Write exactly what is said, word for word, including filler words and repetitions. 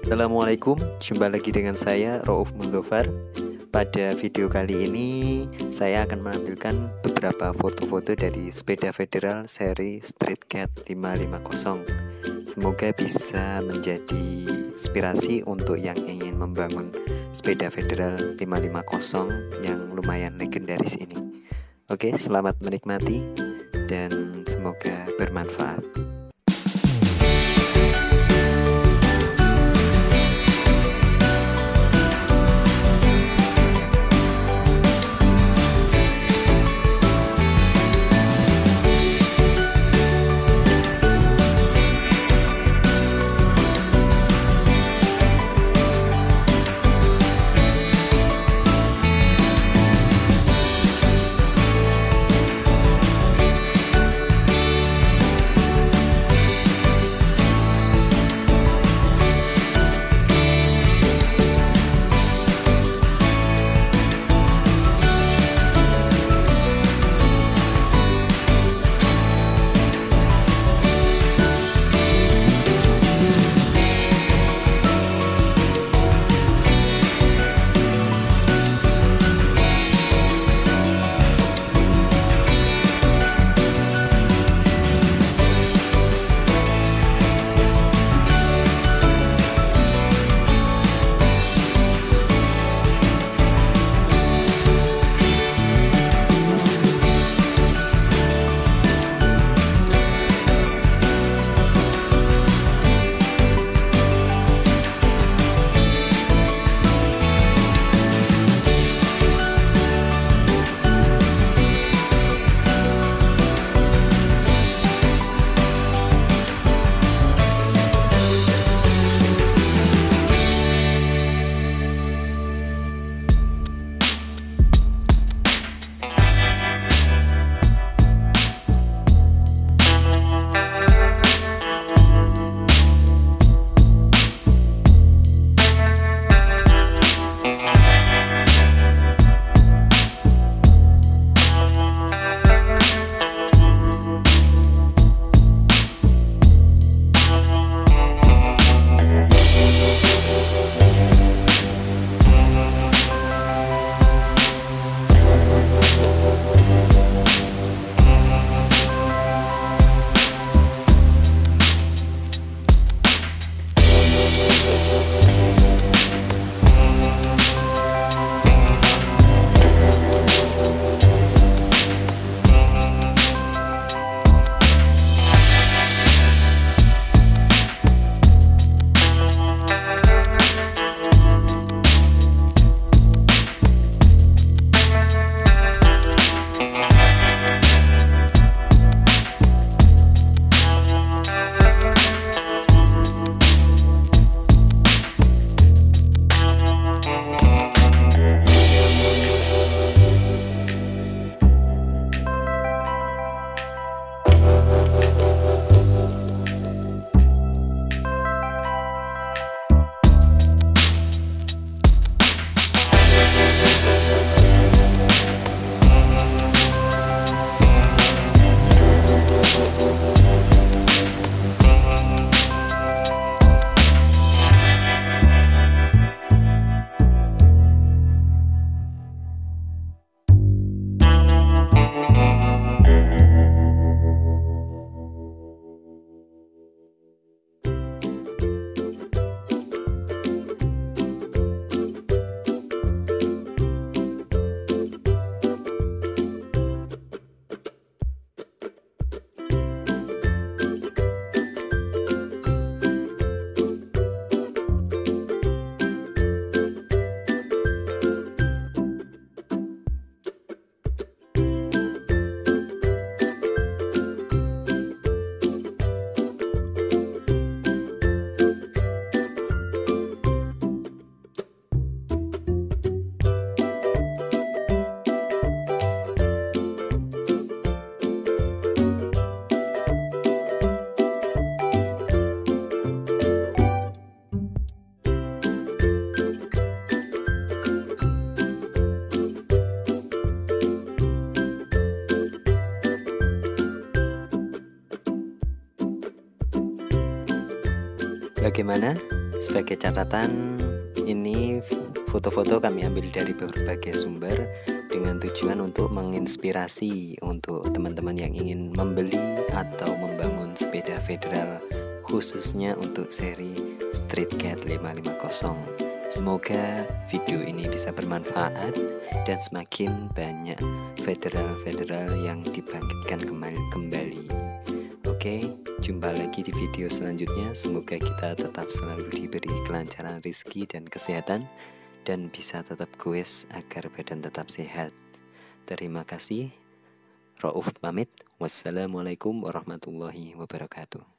Assalamualaikum, jumpa lagi dengan saya Rauf Muldofar. Pada video kali ini saya akan menampilkan beberapa foto-foto dari sepeda federal seri Street Cat lima lima nol. Semoga bisa menjadi inspirasi untuk yang ingin membangun sepeda federal lima lima nol yang lumayan legendaris ini. Oke, selamat menikmati dan semoga bermanfaat. Bagaimana? Sebagai catatan, ini foto-foto kami ambil dari berbagai sumber dengan tujuan untuk menginspirasi untuk teman-teman yang ingin membeli atau membangun sepeda federal, khususnya untuk seri Street Cat lima lima nol. Semoga video ini bisa bermanfaat dan semakin banyak federal-federal yang dibangkitkan kembali. Oke, jumpa lagi di video selanjutnya. Semoga kita tetap selalu diberi kelancaran rezeki dan kesehatan, dan bisa tetap goes agar badan tetap sehat. Terima kasih. Rauf pamit. Wassalamualaikum warahmatullahi wabarakatuh.